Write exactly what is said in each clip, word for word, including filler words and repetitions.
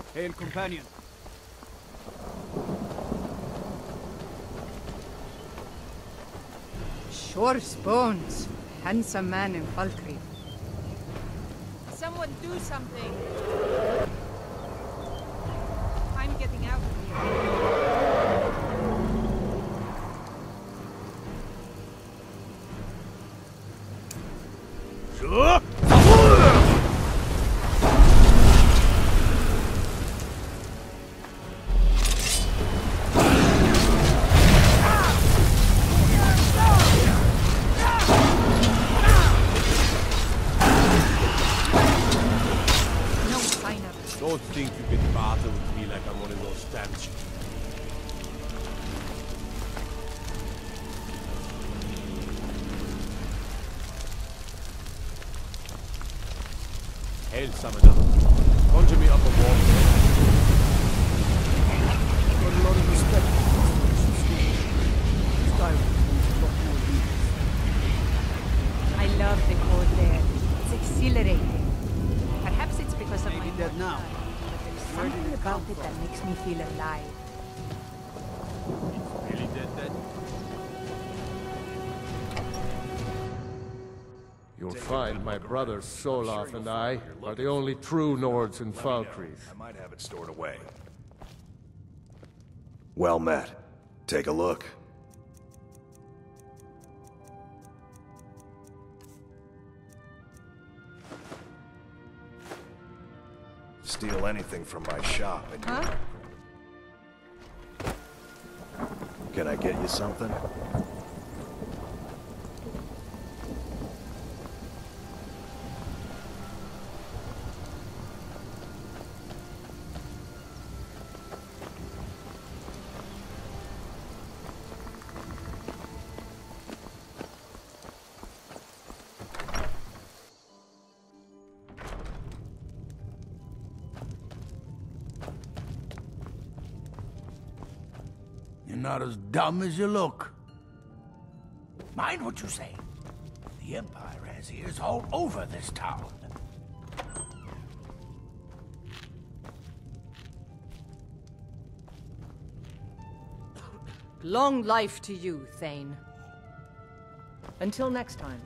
Hail, companion. Shor's bones. Handsome man in Falkreath. Someone do something. I'm getting out of here. Sure. Don't think you can barter with me like I'm one of those statues. Hail, Summoner. Conjure me up a war. Got a lot of respect for this style needs a lot more leaders. I love the cold air. It's exhilarating. Perhaps it's because of Maybe my dead now. But there's something about it that makes me feel alive. Really dead then? You'll find my brothers Solaf and I are the only true Nords in Falkreath. I might have it stored away. Well met. Take a look. Steal anything from my shop and you... Huh? Can I get you something? You're not as dumb as you look. Mind what you say. The Empire has ears all over this town. Long life to you, Thane. Until next time.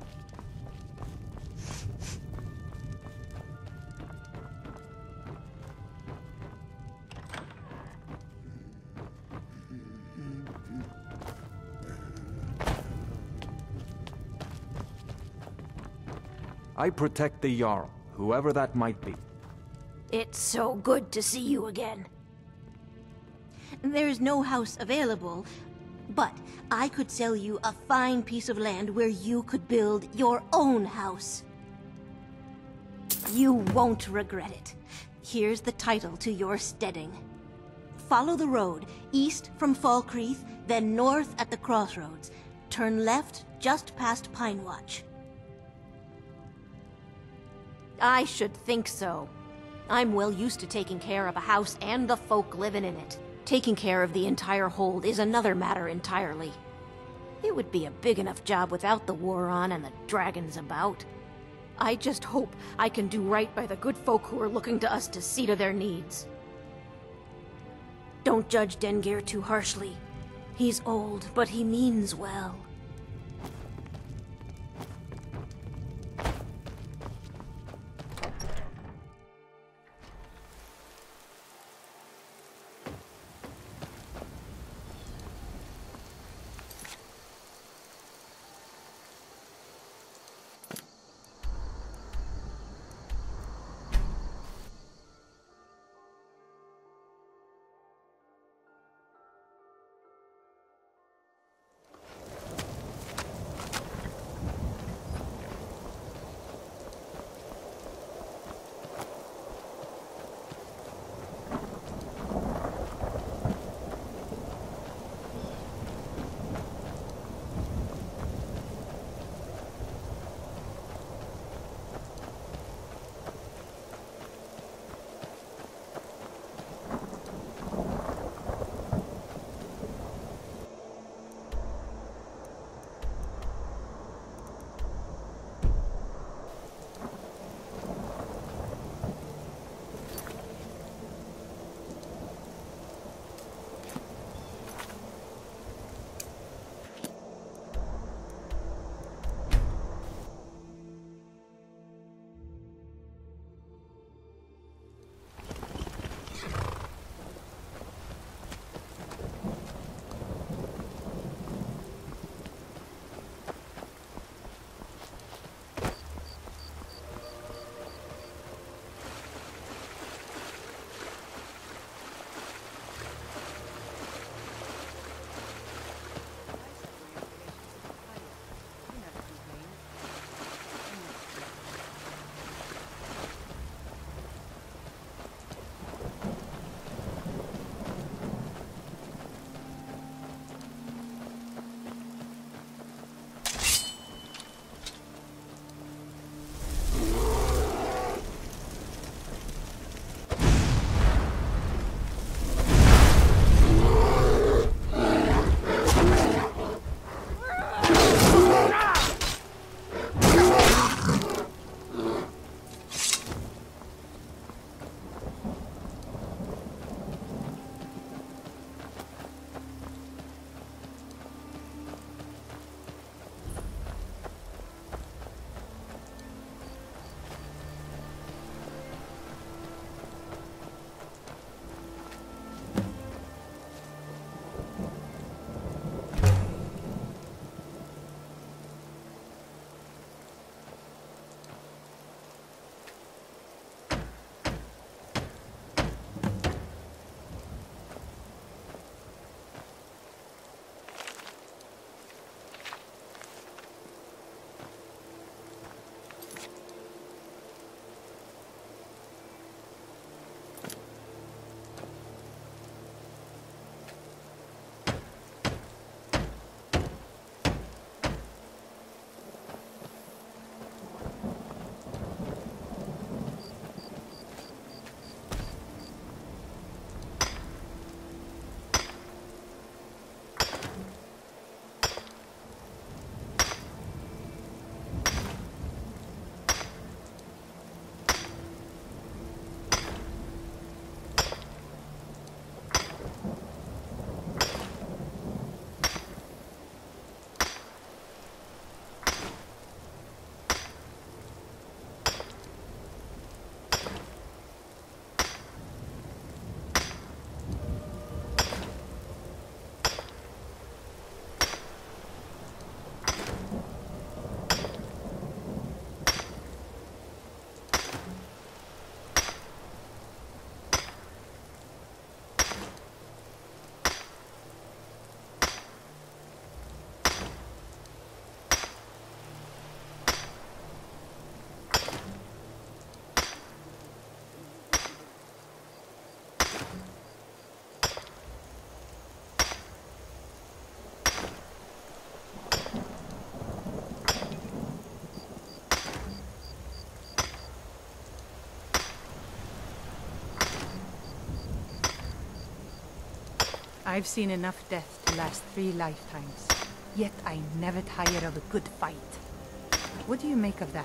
I protect the Jarl, whoever that might be. It's so good to see you again. There's no house available, but I could sell you a fine piece of land where you could build your own house. You won't regret it. Here's the title to your steading. Follow the road, east from Falkreath, then north at the crossroads. Turn left just past Pine Watch. I should think so. I'm well used to taking care of a house and the folk living in it. Taking care of the entire hold is another matter entirely. It would be a big enough job without the war on and the dragons about. I just hope I can do right by the good folk who are looking to us to see to their needs. Don't judge Dengeir too harshly. He's old, but he means well. I've seen enough death to last three lifetimes. Yet I never tire of a good fight. What do you make of that?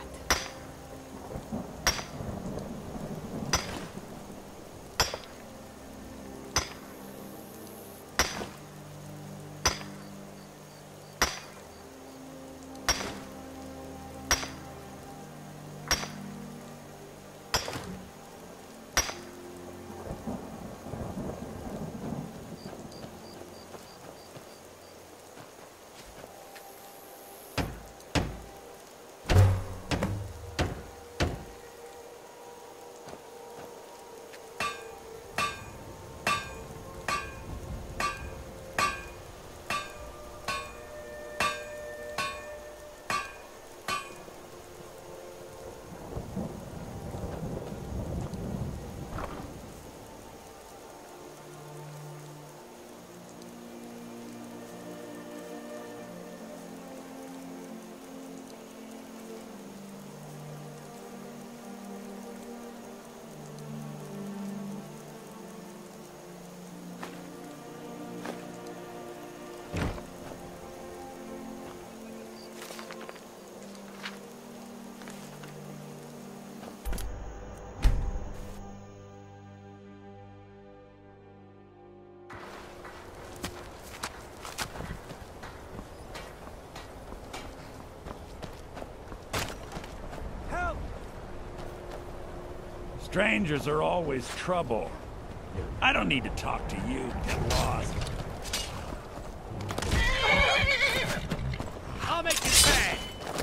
Strangers are always trouble. I don't need to talk to you. Get lost. I'll make you pay!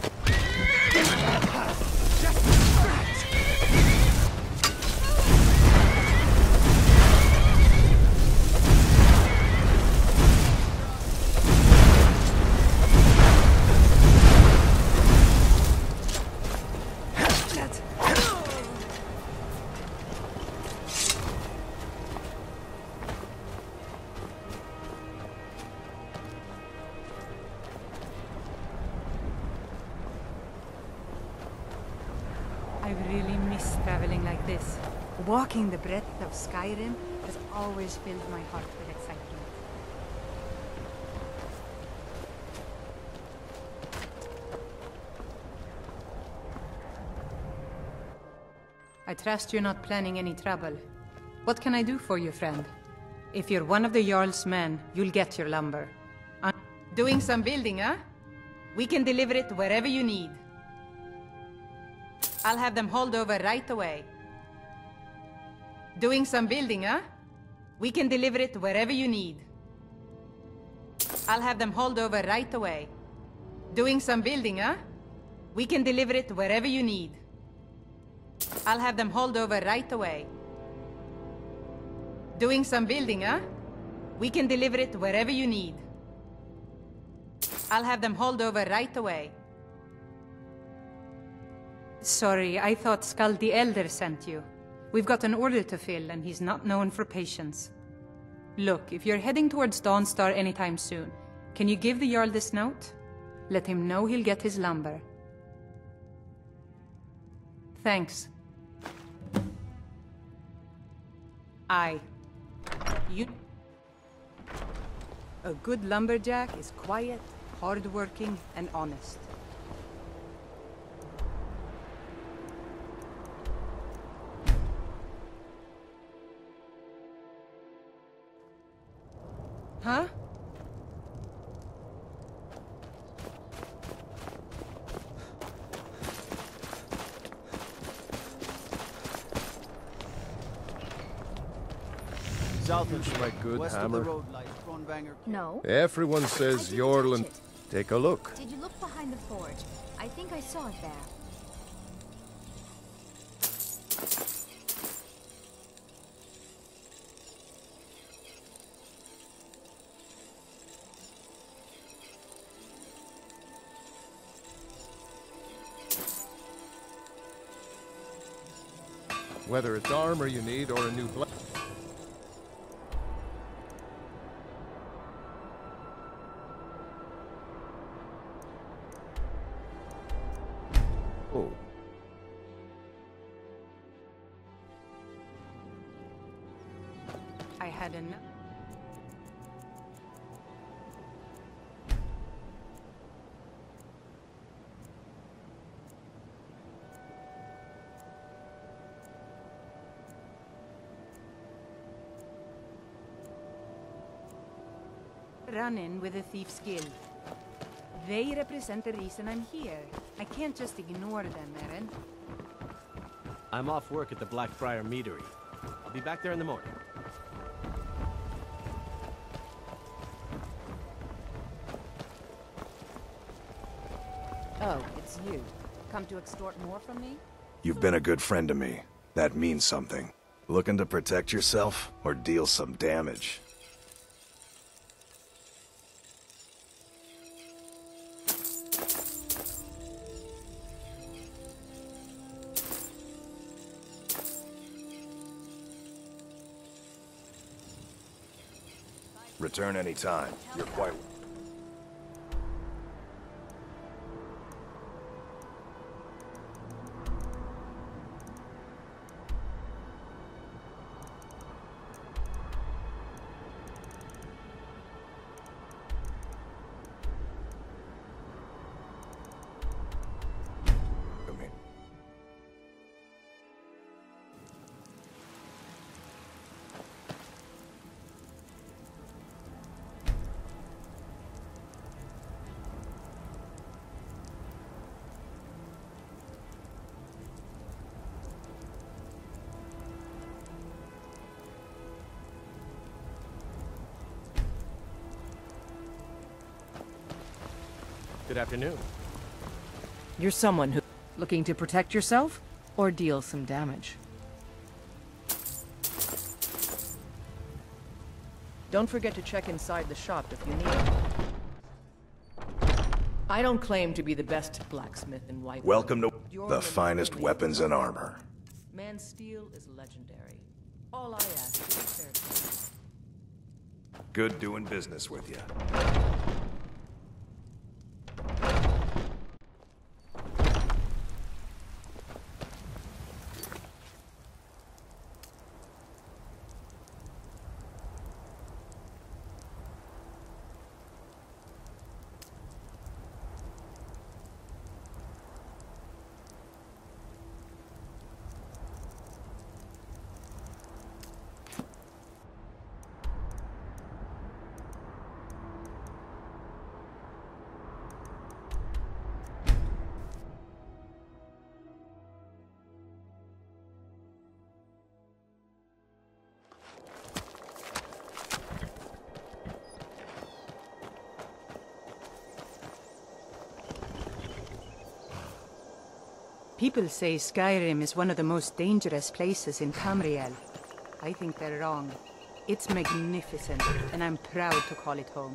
I've really missed traveling like this. Walking the breadth of Skyrim has always filled my heart with excitement. I trust you're not planning any trouble. What can I do for you, friend? If you're one of the Jarl's men, you'll get your lumber. Uh, doing some building, huh? We can deliver it wherever you need. I'll have them hauled over right away. Doing some building, huh? We can deliver it wherever you need. I'll have them hauled over right away. Doing some building, huh? We can deliver it wherever you need. I'll have them hauled over right away. Doing some building, huh? We can deliver it wherever you need. I'll have them hauled over right away. Sorry, I thought Skald the Elder sent you. We've got an order to fill, and he's not known for patience. Look, if you're heading towards Dawnstar anytime soon, can you give the Jarl this note? Let him know he'll get his lumber. Thanks. Aye. You... A good lumberjack is quiet, hardworking, and honest. Huh? Is my good West hammer? Of the road lies Kronvanger. No. Everyone says I Jorlund. didn't touch it. Take a look. Did you look behind the forge? I think I saw it there. Whether it's armor you need or a new blade. Oh. I had enough. run-in with the Thief's Guild. They represent the reason I'm here. I can't just ignore them, Eren. I'm off work at the Blackfriar Meadery. I'll be back there in the morning. Oh, it's you. Come to extort more from me? You've been a good friend to me. That means something. Looking to protect yourself or deal some damage? Return anytime. You're quite... Good afternoon. You're someone who... looking to protect yourself? Or deal some damage? Don't forget to check inside the shop if you need it. I don't claim to be the best blacksmith in White. Welcome to the finest weapons and armor. Man's steel is legendary. All I ask is fair. Good doing business with you. People say Skyrim is one of the most dangerous places in Tamriel. I think they're wrong. It's magnificent, and I'm proud to call it home.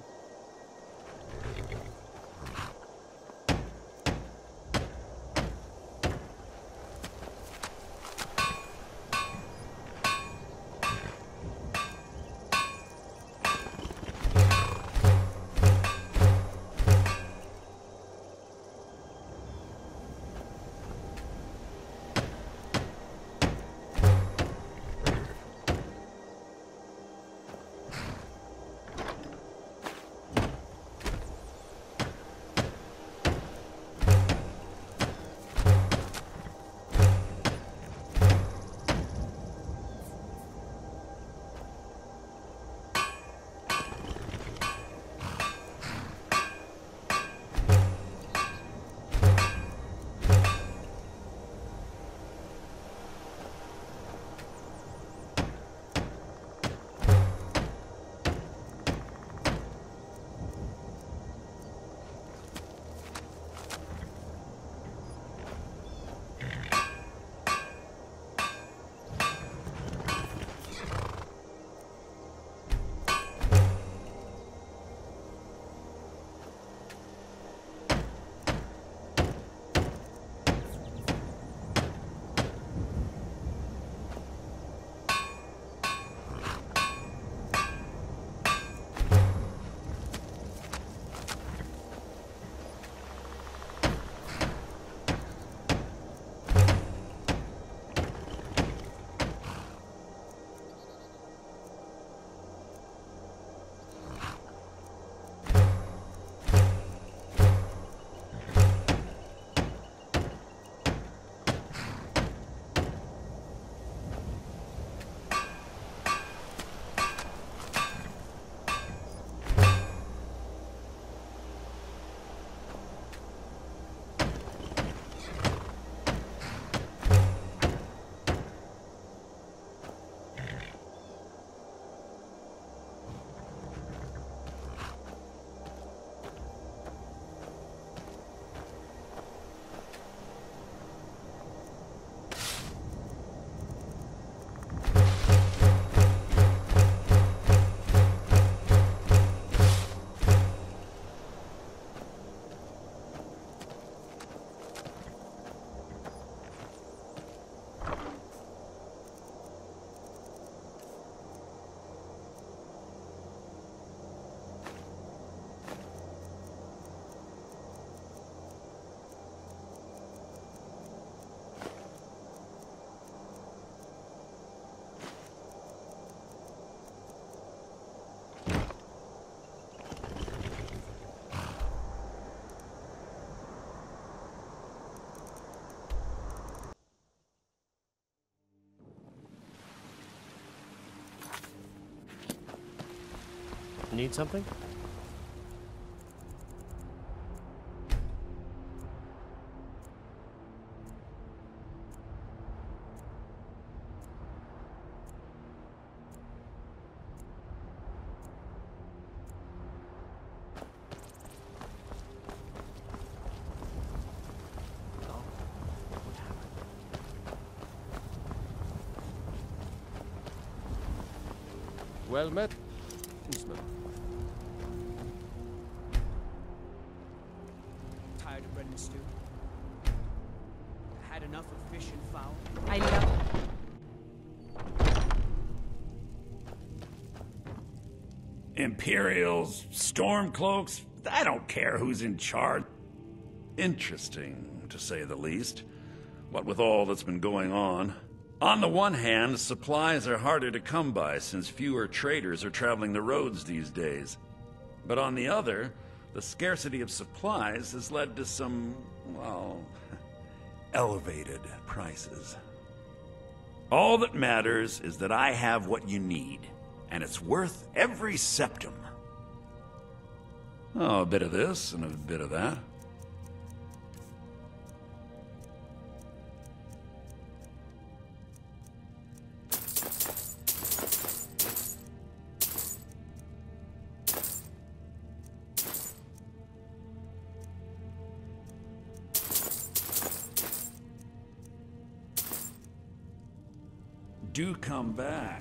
Need something? Well met, Usman. Tired of bread and stew? Had enough of fish and fowl? I love... Imperials, Stormcloaks, I don't care who's in charge. Interesting, to say the least. What with all that's been going on. On the one hand, supplies are harder to come by since fewer traders are traveling the roads these days. But on the other, the scarcity of supplies has led to some, well, elevated prices. All that matters is that I have what you need, and it's worth every septum. Oh, a bit of this and a bit of that. Do come back.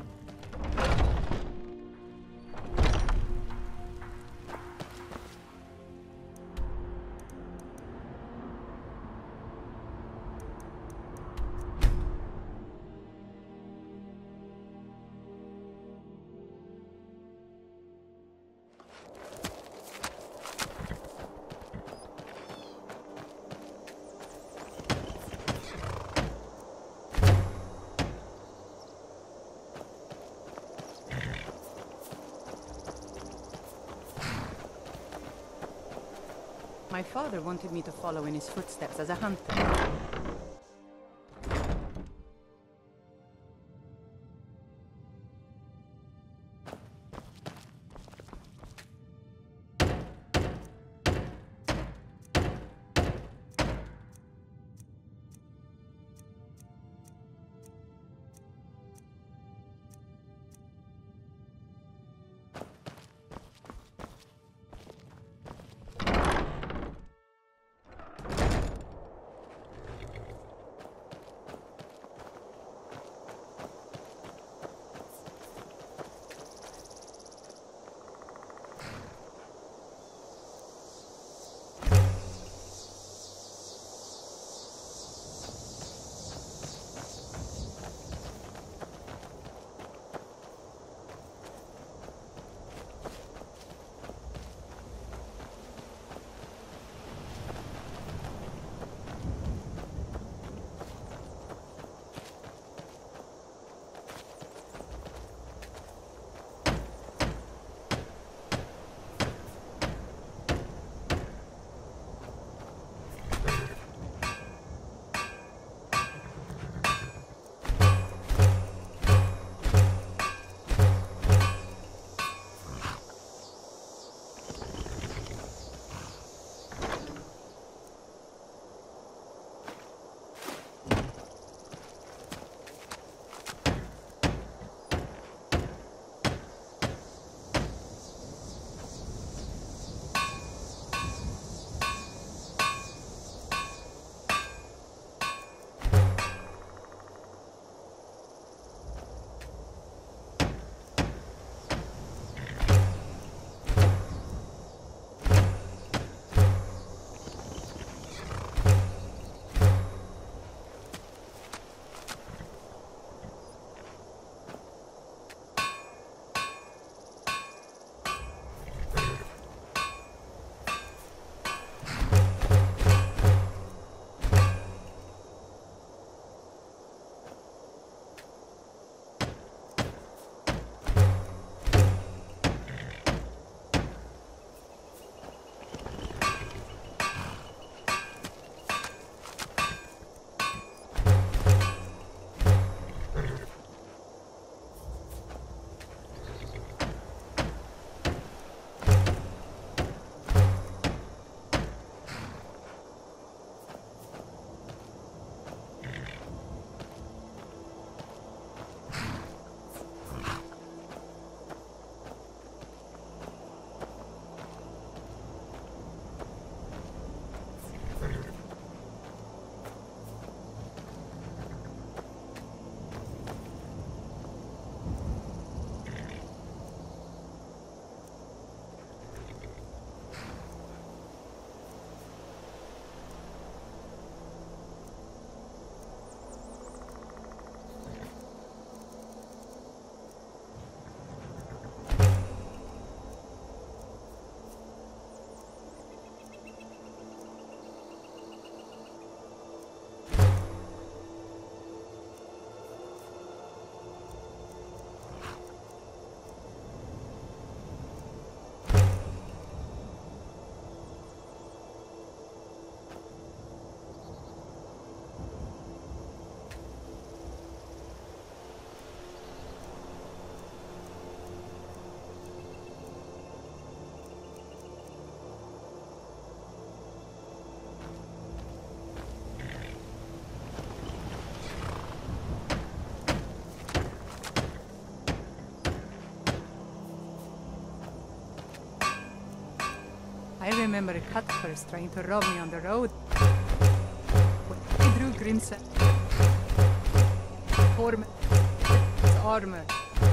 My father wanted me to follow in his footsteps as a hunter. remember Cuthbert trying to rob me on the road. He drew Grimsa. Poor man. His armor.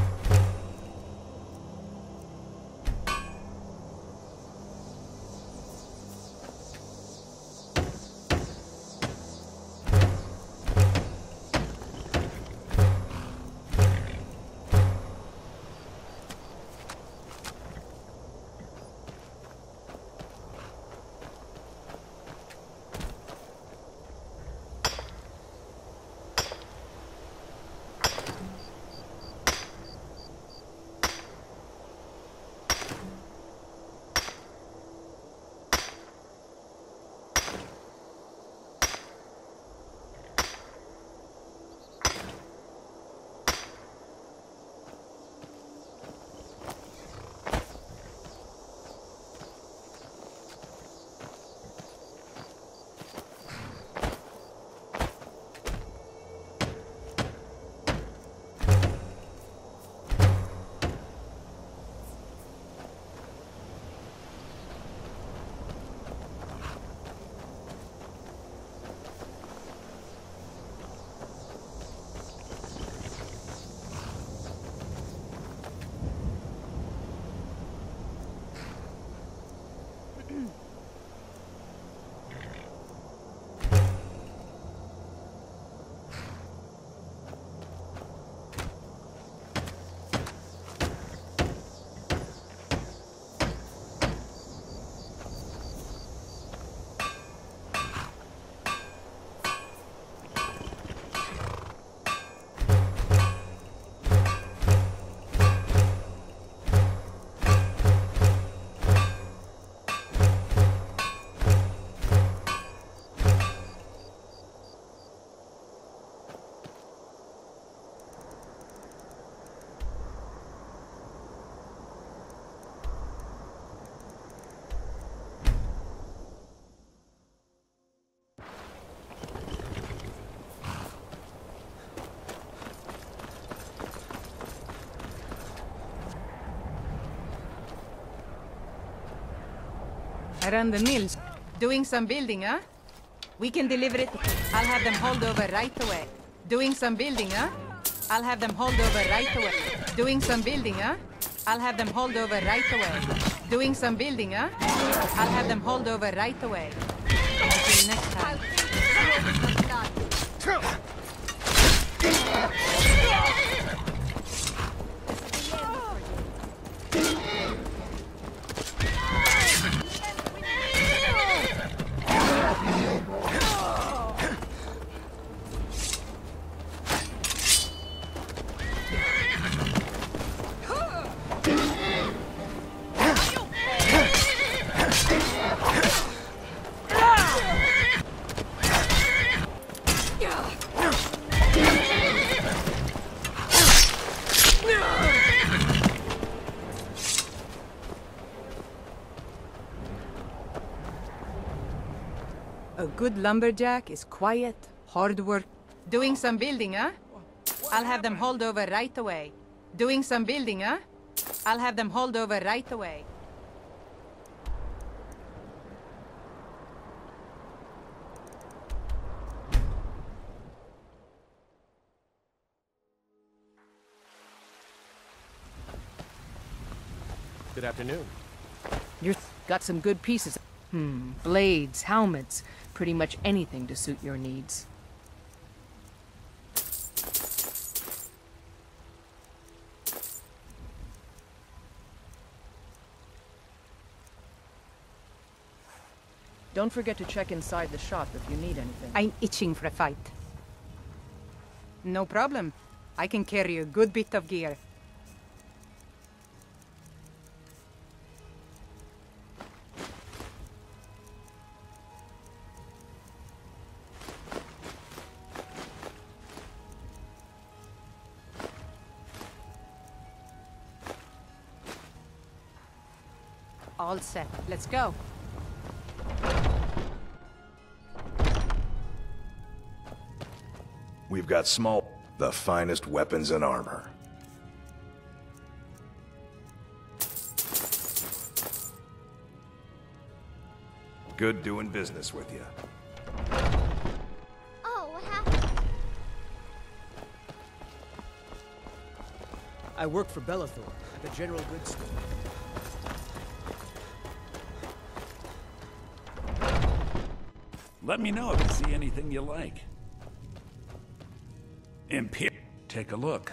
Around the mills. Doing some building, huh? We can deliver it. I'll have them hauled over right away. Doing some building, huh? I'll have them hauled over right away. Doing some building, huh? I'll have them hauled over right away. Doing some building, huh? I'll have them hauled over right away. Until next time. A good lumberjack is quiet, hard work. Doing some building, huh? I'll have them hauled over right away. Doing some building, huh? I'll have them hauled over right away. Good afternoon. You've got some good pieces. Hmm, blades, helmets, pretty much anything to suit your needs. Don't forget to check inside the shop if you need anything. I'm itching for a fight. No problem. I can carry a good bit of gear. All set. Let's go. We've got small, the finest weapons and armor. Good doing business with you. Oh, what happened? I work for Bellathor at the general goods store. Let me know if you see anything you like. Imper- Take a look.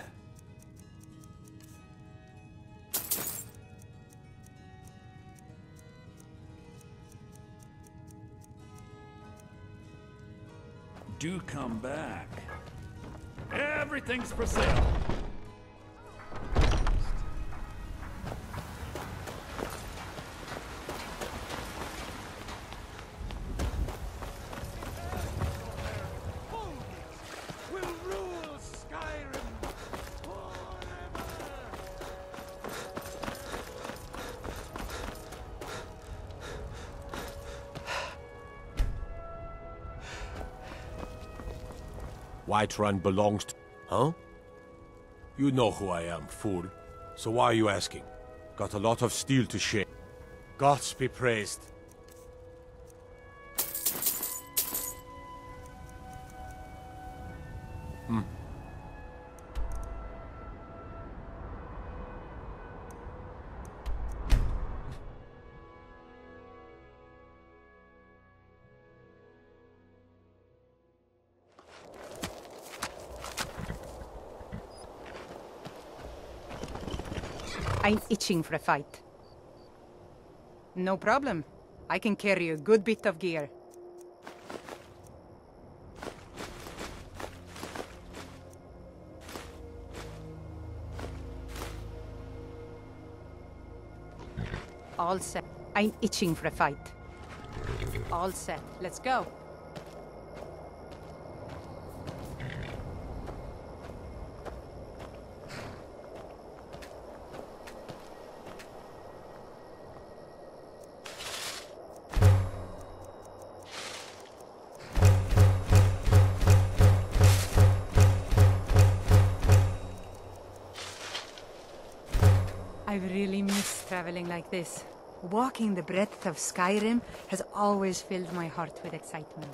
Do come back. Everything's for sale. Whiterun belongs to... Huh? You know who I am, fool. So why are you asking? Got a lot of steel to share. Gods be praised. Hmm. I'm itching for a fight. No problem. I can carry a good bit of gear. All set. I'm itching for a fight. All set. Let's go. I've really missed traveling like this. Walking the breadth of Skyrim has always filled my heart with excitement.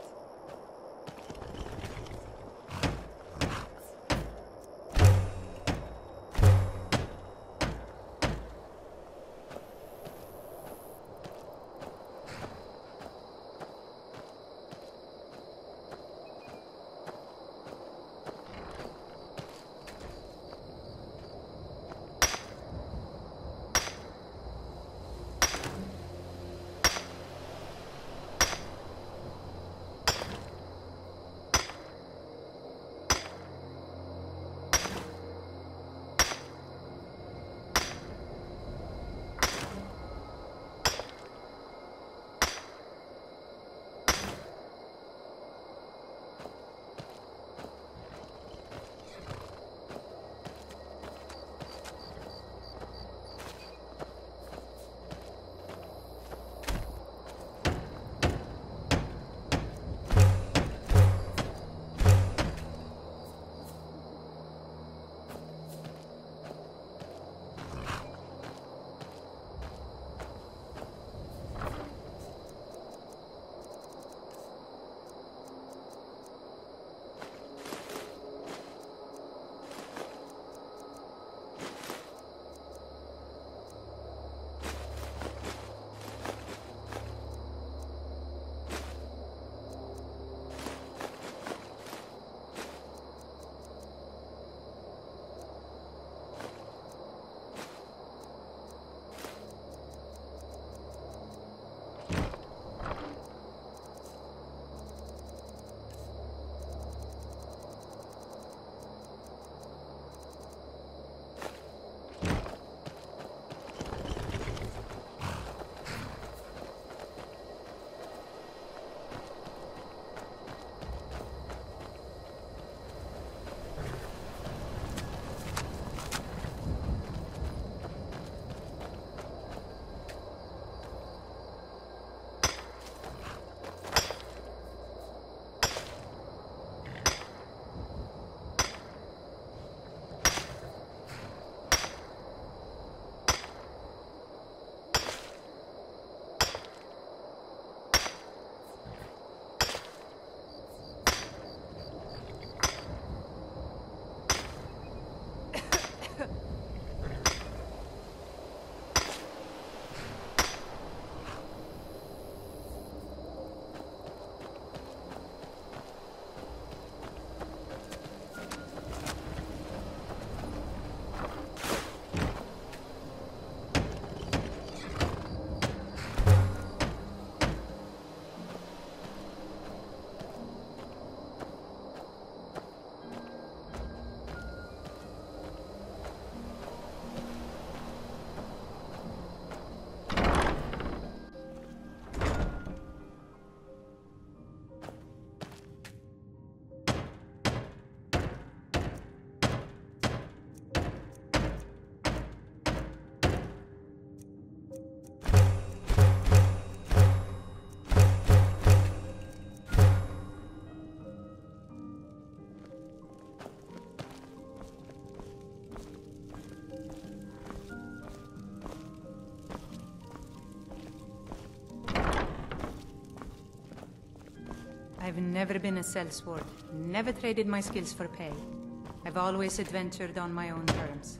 I've never been a sellsword, never traded my skills for pay. I've always adventured on my own terms.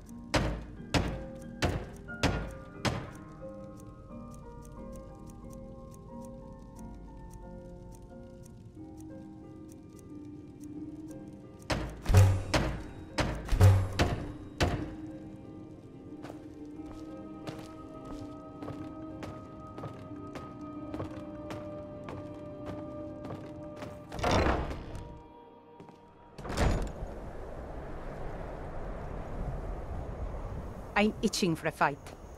I'm itching for a fight.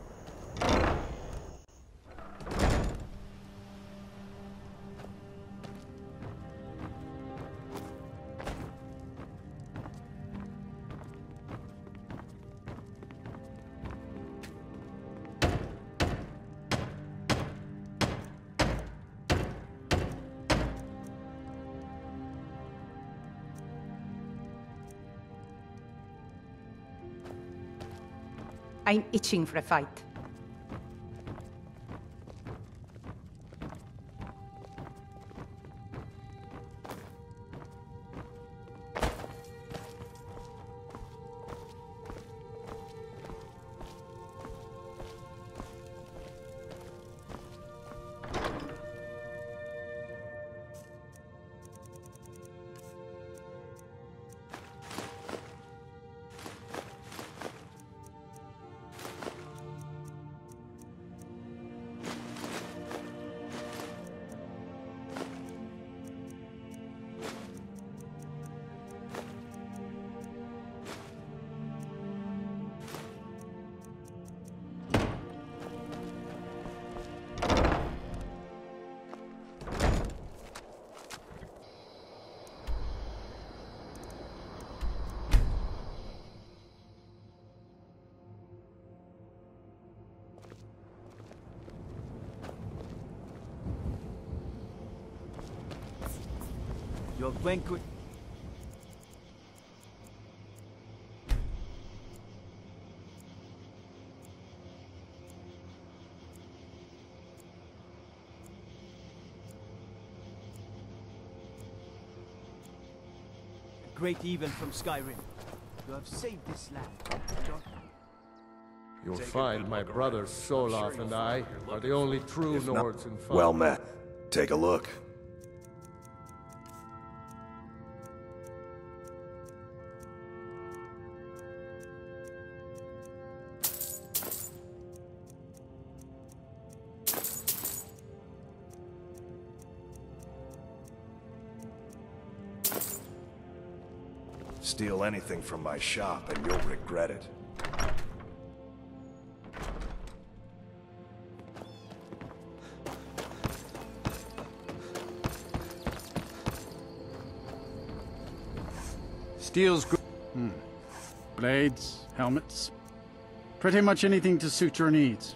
I'm itching for a fight. Your banquet. Great evil from Skyrim. You have saved this land, John. You'll find my brothers Solaf and I are the only true Nords in Falkland. Well met. Take a look. Steal anything from my shop and you'll regret it. Steel's good. Hmm. Blades, helmets. Pretty much anything to suit your needs.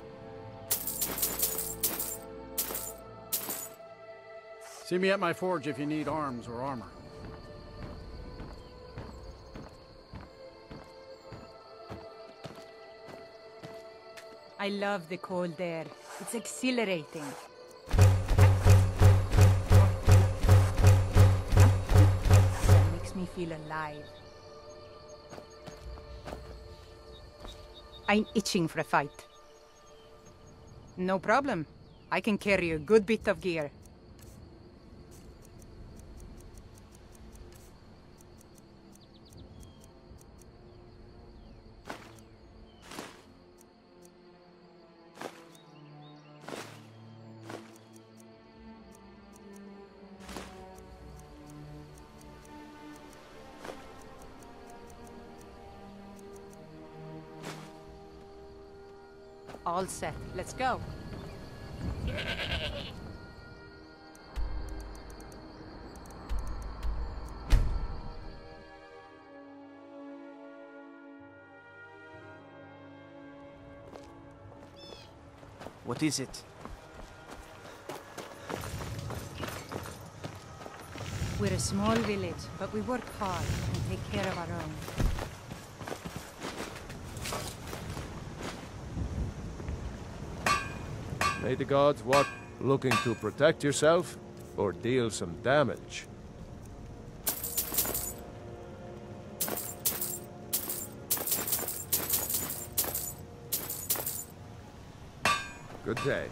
See me at my forge if you need arms or armor. I love the cold air. It's exhilarating. It makes me feel alive. I'm itching for a fight. No problem. I can carry a good bit of gear. All set. Let's go. What is it? We're a small village, but we work hard and take care of our own. May the gods what? Looking to protect yourself? or deal some damage. Good day.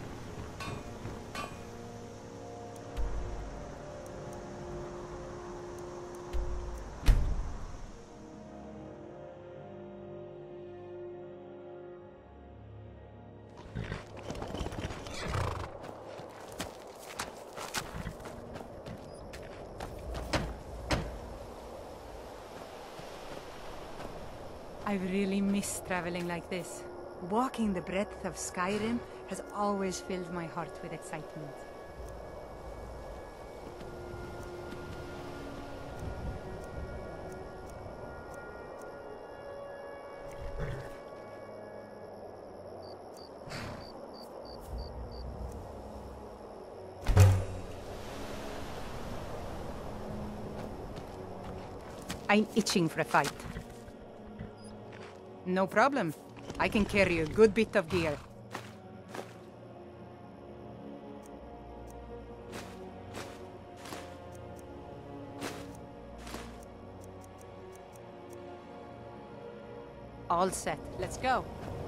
I've really missed traveling like this. Walking the breadth of Skyrim has always filled my heart with excitement. I'm itching for a fight. No problem. I can carry a good bit of gear. All set. Let's go.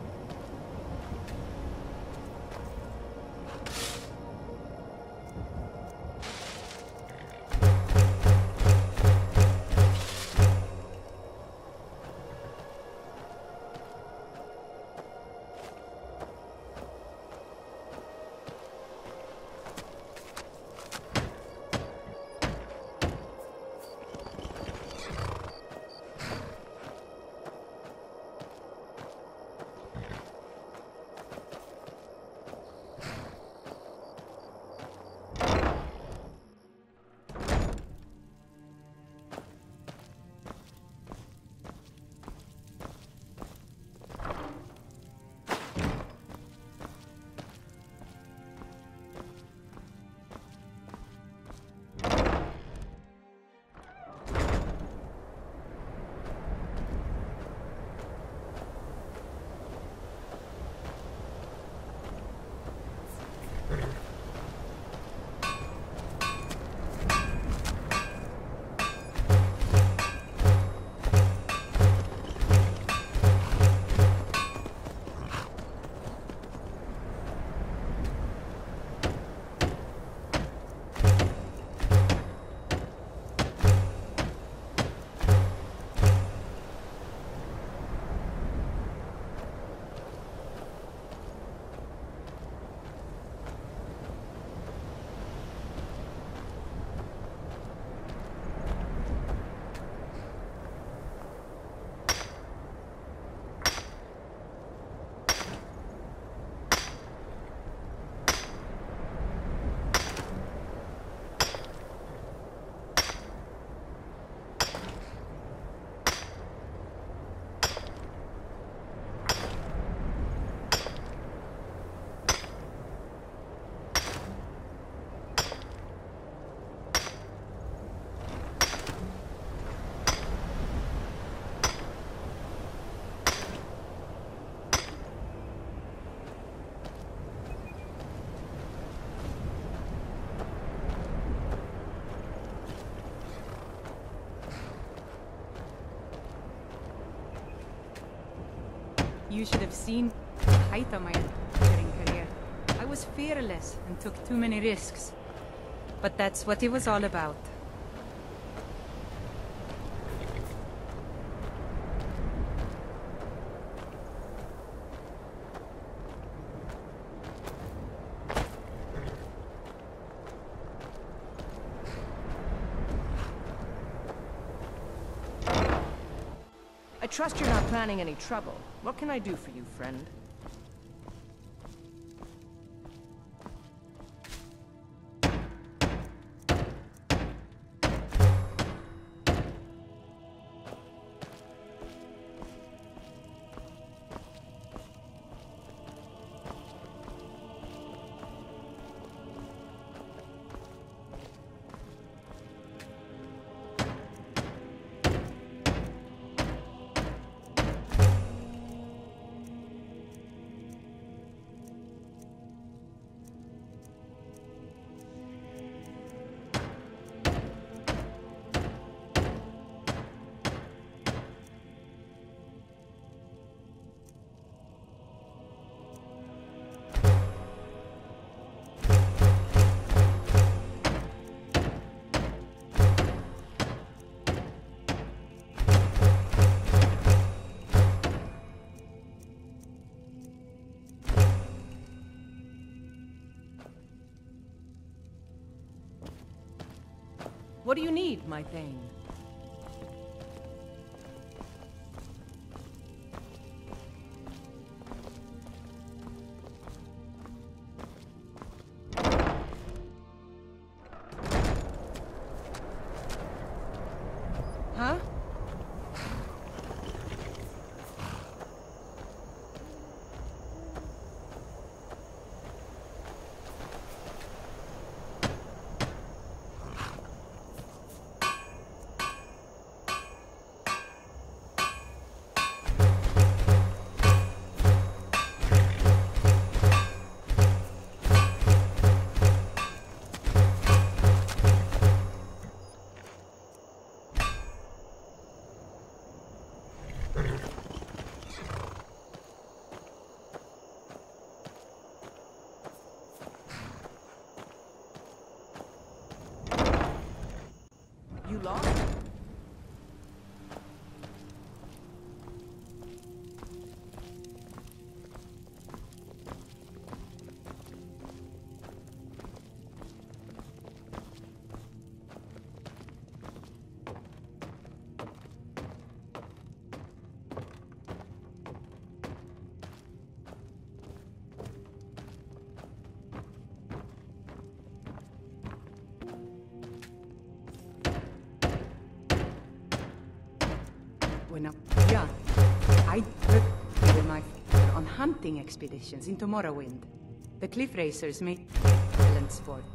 You should have seen the height of my engineering career. I was fearless and took too many risks. But that's what it was all about. I trust you're not planning any trouble. What can I do for you, friend? What do you need, my Thane? Huh? You lost? When I'm young, I took with my father on hunting expeditions into Morrowind. The cliff racers made excellent sport.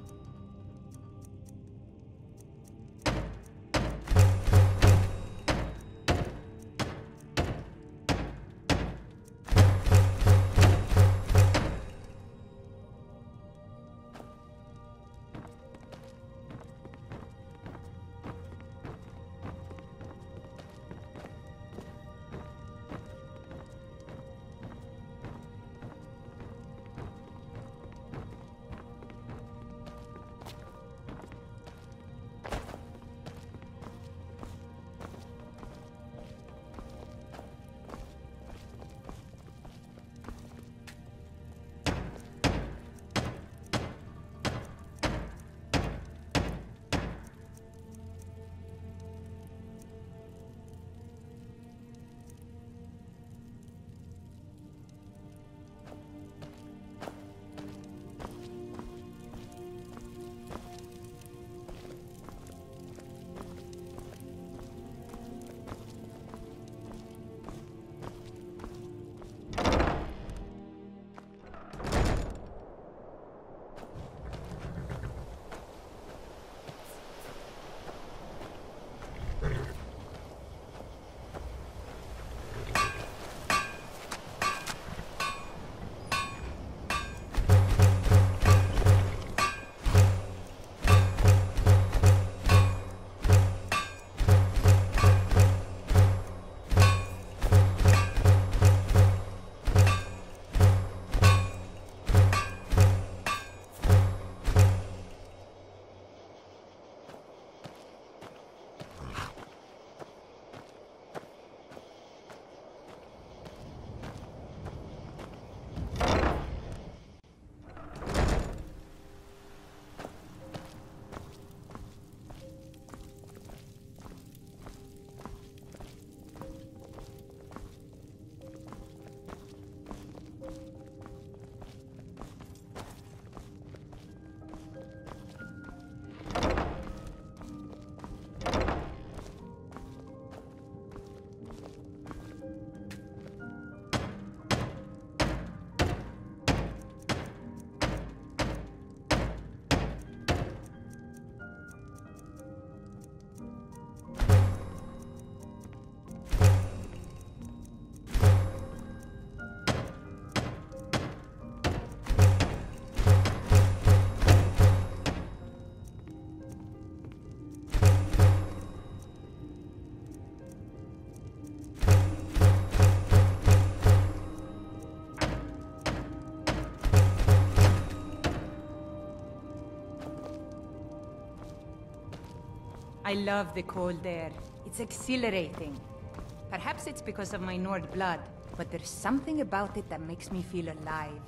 I love the cold air. It's exhilarating. Perhaps it's because of my Nord blood, but there's something about it that makes me feel alive.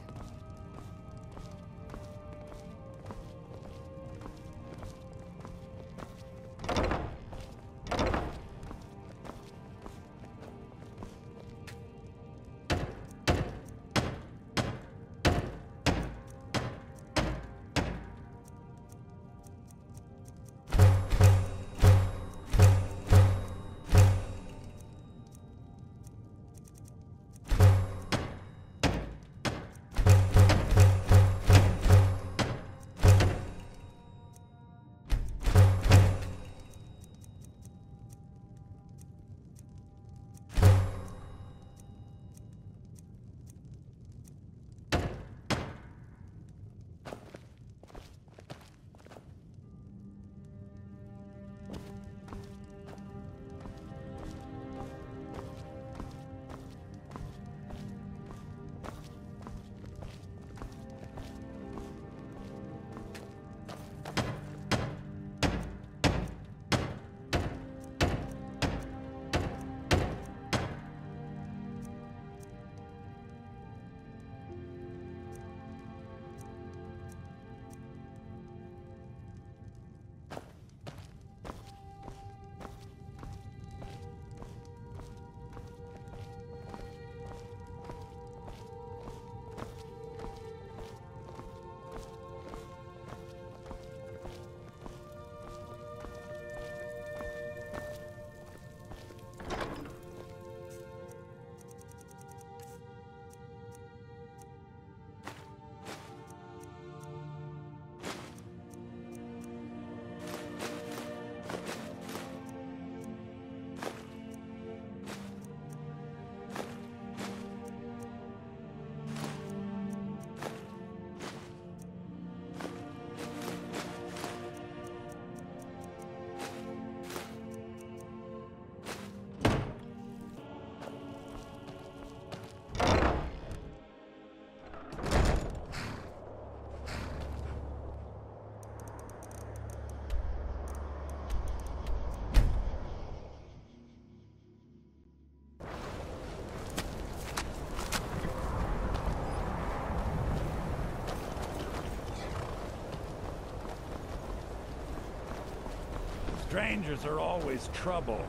Strangers are always trouble.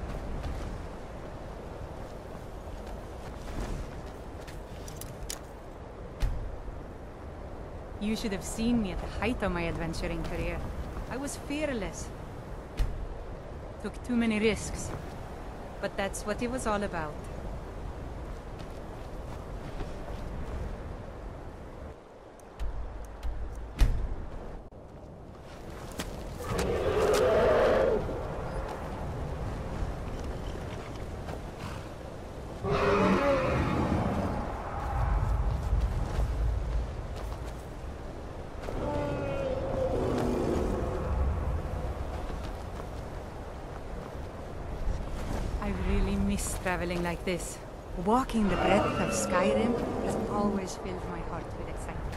You should have seen me at the height of my adventuring career. I was fearless. Took too many risks. But that's what it was all about. Traveling like this. Walking the breadth of Skyrim has always filled my heart with excitement.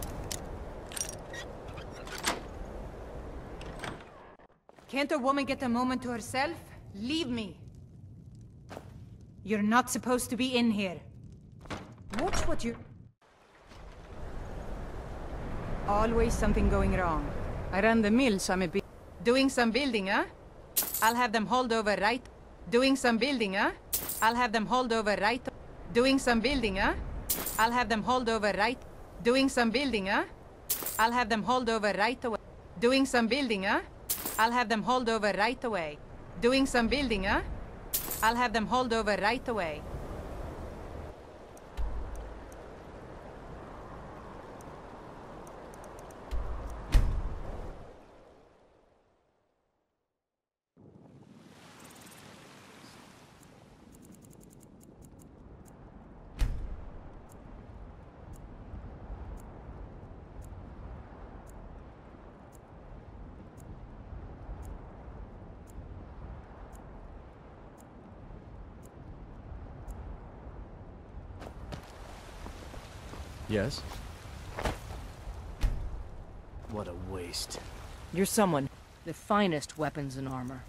Can't a woman get a moment to herself? Leave me. You're not supposed to be in here. Watch what you... Always something going wrong. I run the mill, so I'm a bit... Doing some building, huh? I'll have them hauled over right... Doing some building, huh? I'll have them hauled over right... Doing some building, huh? I'll have them hauled over right... Doing some building, huh? I'll have them hauled over right away. Doing some building, huh? I'll have them hauled over right away. Doing some building, huh? I'll have them hauled over right away. Yes? What a waste. You're someone. The finest weapons and armor.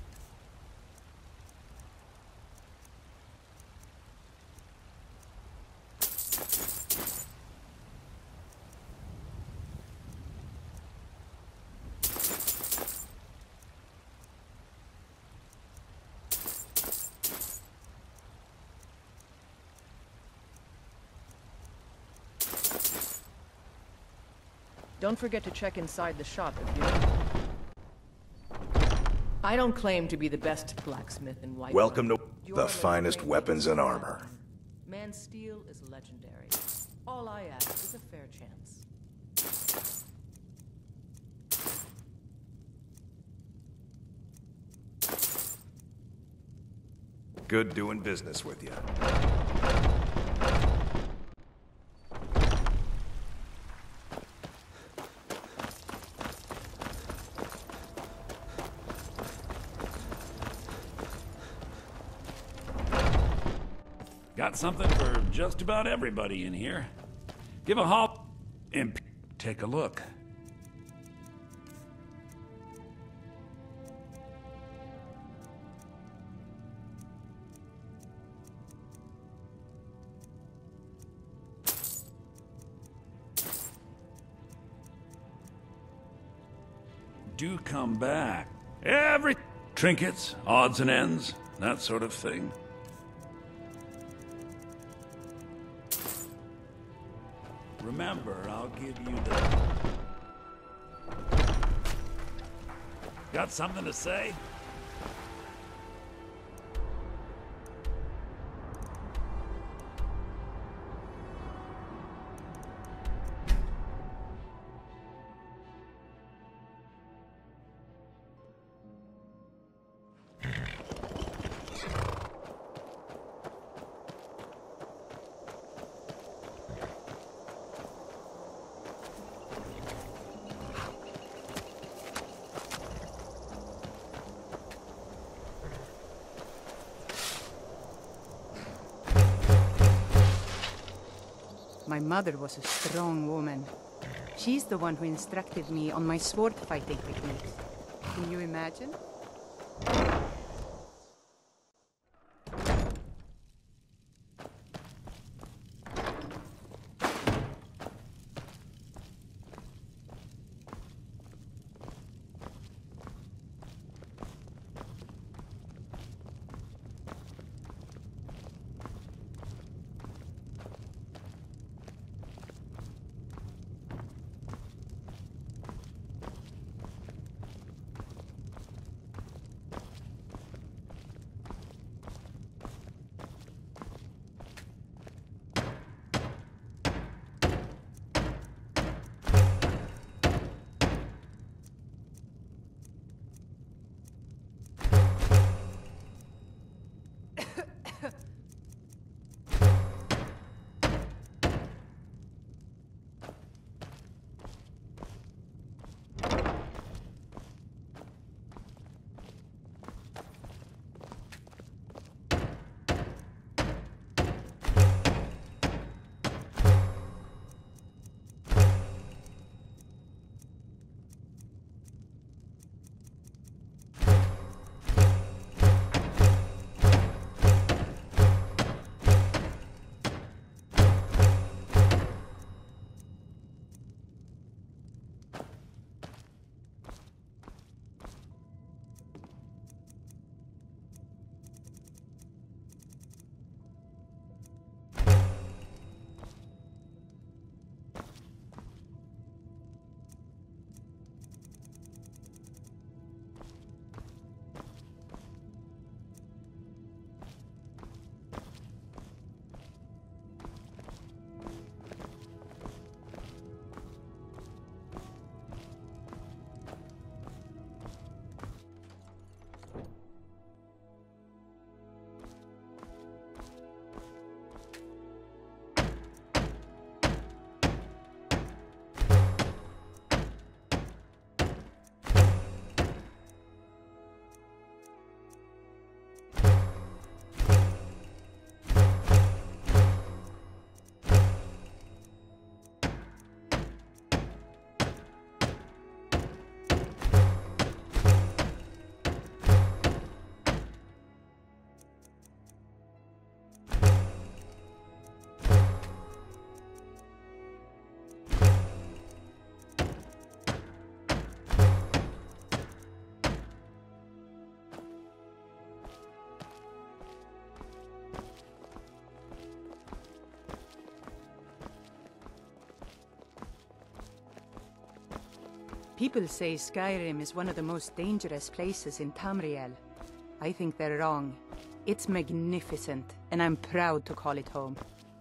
Don't forget to check inside the shop if you... I don't claim to be the best blacksmith in White. Welcome to the finest weapons and armor. Man's steel is legendary. All I ask is a fair chance. Good doing business with you. Got something for just about everybody in here. Give a hop and take a look. Do come back. Every trinkets, odds and ends, that sort of thing. Remember, I'll give you the... Got something to say? My mother was a strong woman. She's the one who instructed me on my sword fighting techniques. Can you imagine? People say Skyrim is one of the most dangerous places in Tamriel. I think they're wrong. It's magnificent, and I'm proud to call it home.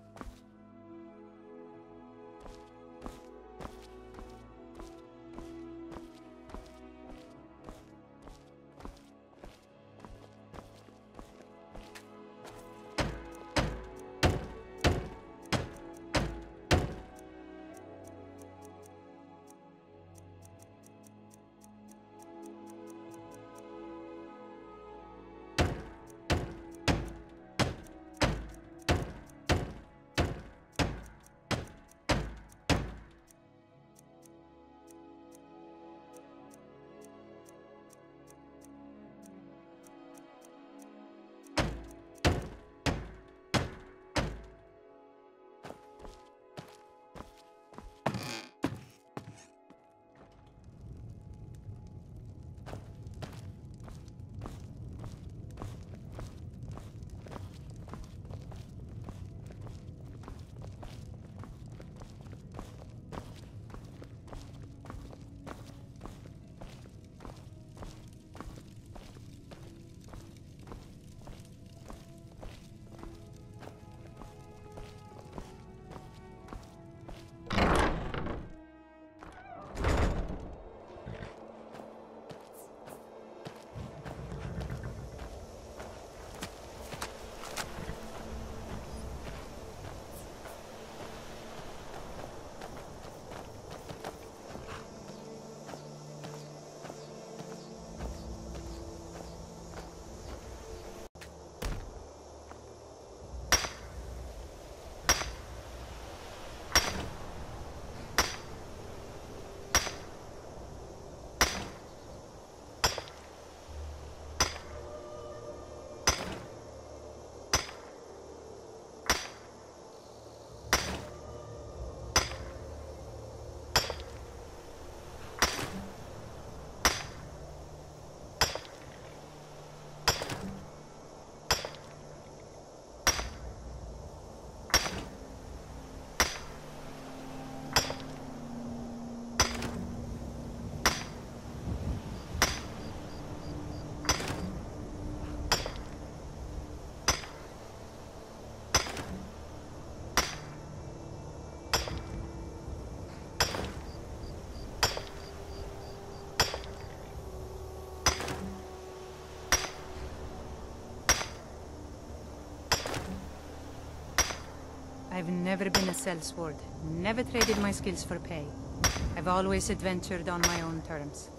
I've never been a sellsword, never traded my skills for pay. I've always adventured on my own terms.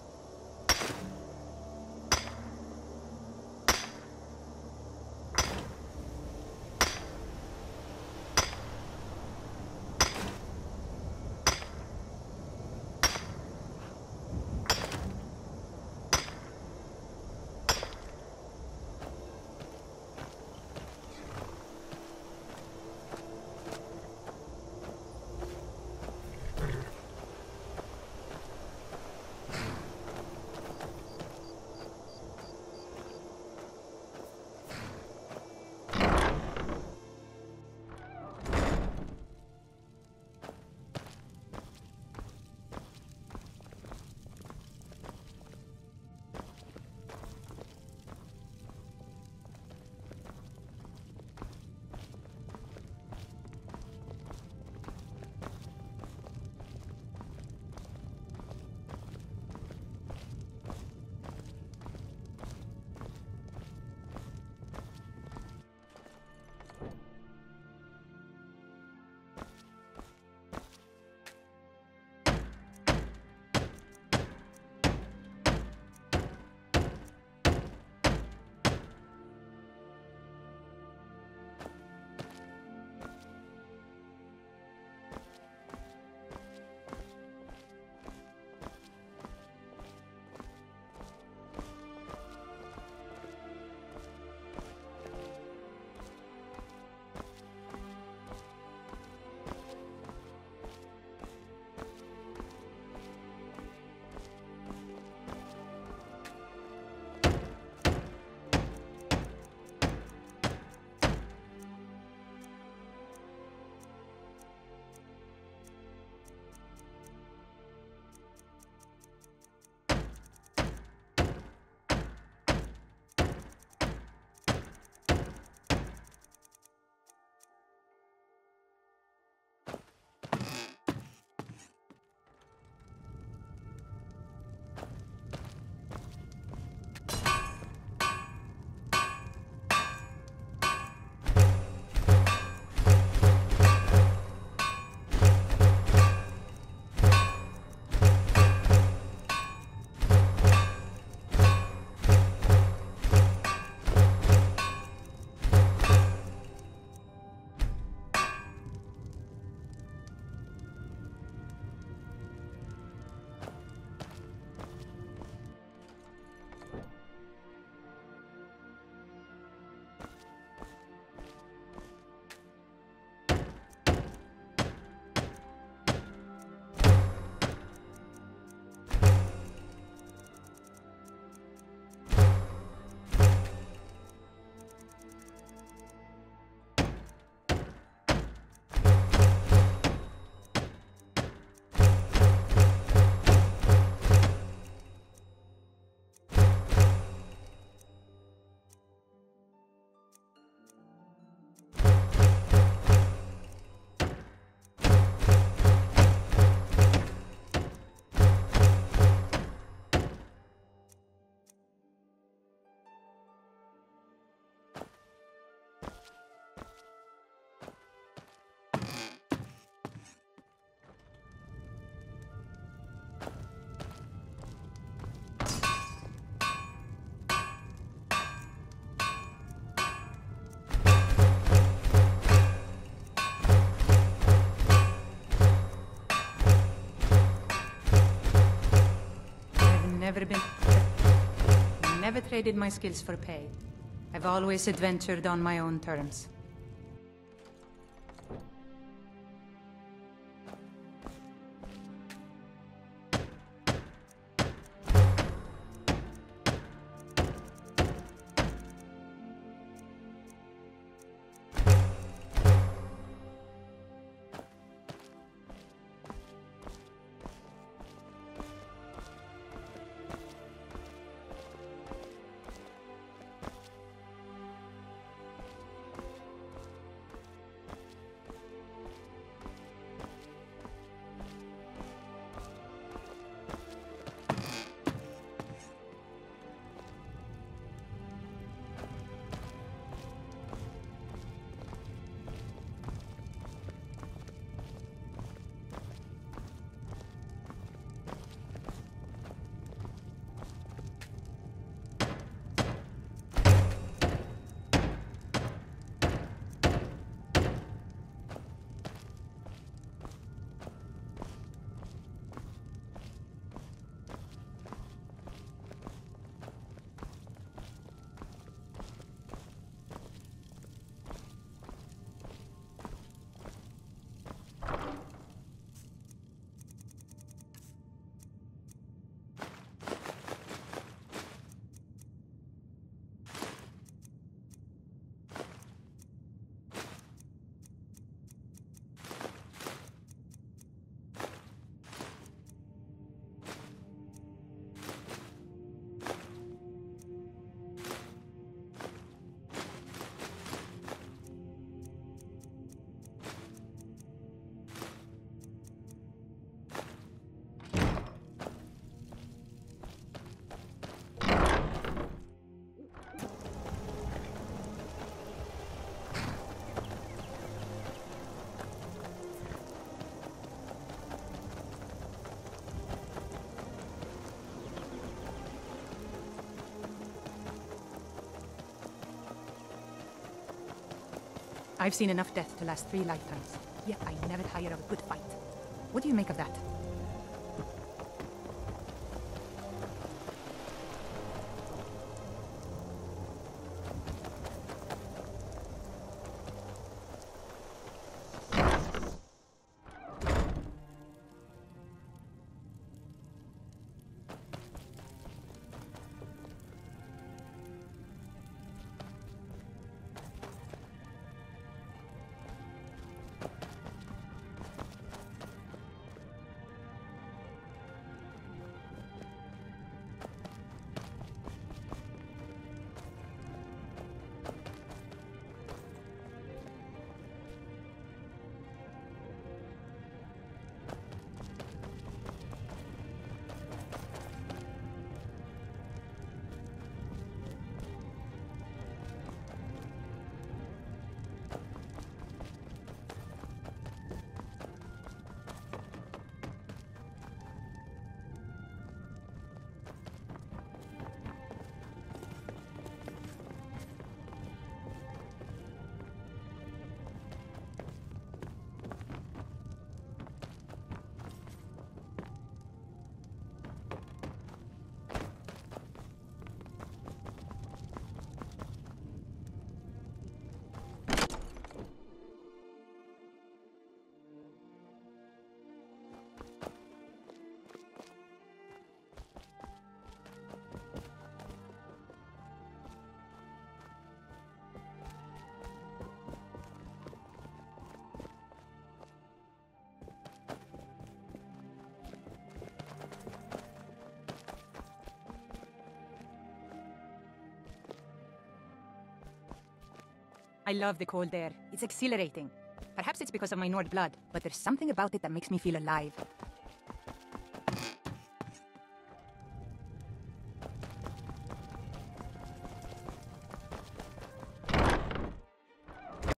traded my skills for pay. I've always adventured on my own terms. I've seen enough death to last three lifetimes, yet I never tire of a good fight. What do you make of that? I love the cold air. It's exhilarating. Perhaps it's because of my Nord blood, but there's something about it that makes me feel alive.